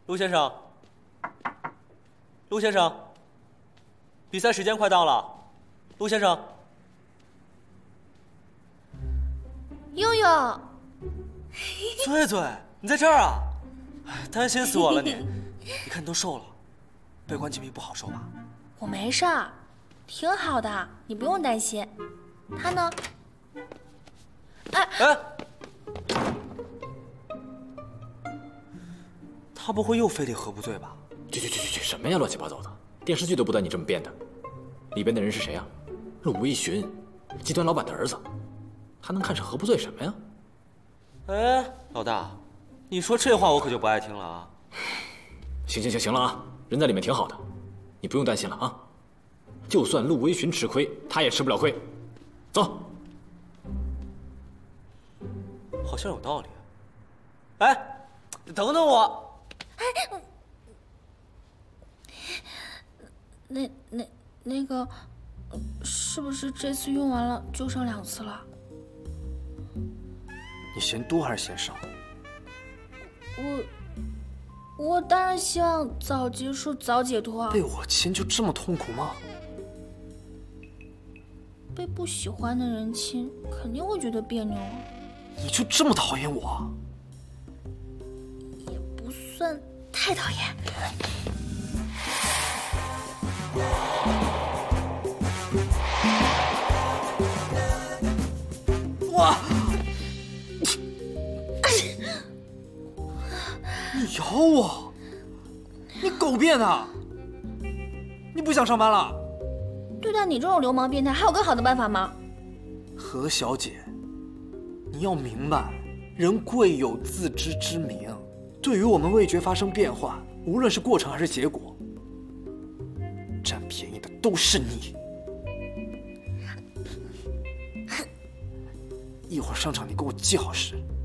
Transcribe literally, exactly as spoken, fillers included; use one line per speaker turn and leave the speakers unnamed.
陆先生，陆先生，比赛时间快到了，陆先生。
悠悠，
醉醉，你在这儿啊？担心死我了你！你看你都瘦了，被关禁闭不好受吧？
我没事儿，挺好的，你不用担心。他呢？哎
哎，他不会又非得喝不醉吧？
去去去去去，什么呀，乱七八糟的！电视剧都不带你这么编的。里边的人是谁啊？陆微寻，集团老板的儿子，他能看上喝不醉什么呀？
哎，老大，你说这话我可就不爱听了啊！
行行行行了啊，人在里面挺好的，你不用担心了啊。就算陆微寻吃亏，他也吃不了亏。走。
好像有道理。哎，等等我！
哎，那那那个，是不是这次用完了就剩两次了？
你嫌多还是嫌少？
我我当然希望早结束早解脱啊！
被我亲就这么痛苦吗？
被不喜欢的人亲，肯定会觉得别扭啊。
你就这么讨厌我？
也不算太讨厌。
哇！你咬我！你狗变的！你不想上班了？
对待你这种流氓变态，还有更好的办法吗？
何小姐，你要明白，人贵有自知之明。对于我们味觉发生变化，无论是过程还是结果，占便宜的都是你。一会儿上场，你给我记好时，